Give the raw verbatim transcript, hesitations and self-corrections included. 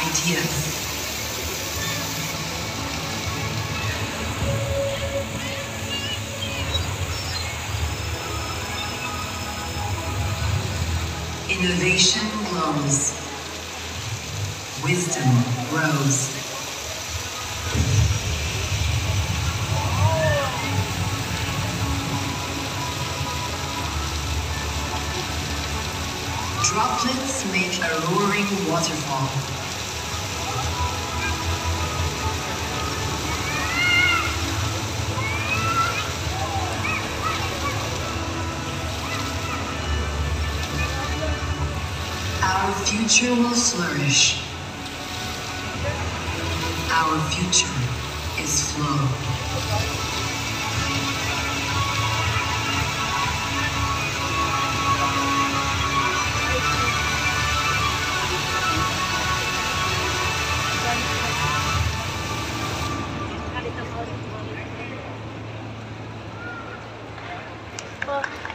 ideas. Innovation glows. Wisdom grows. Droplets make a roaring waterfall. Our future will flourish. Our future is flow. Well,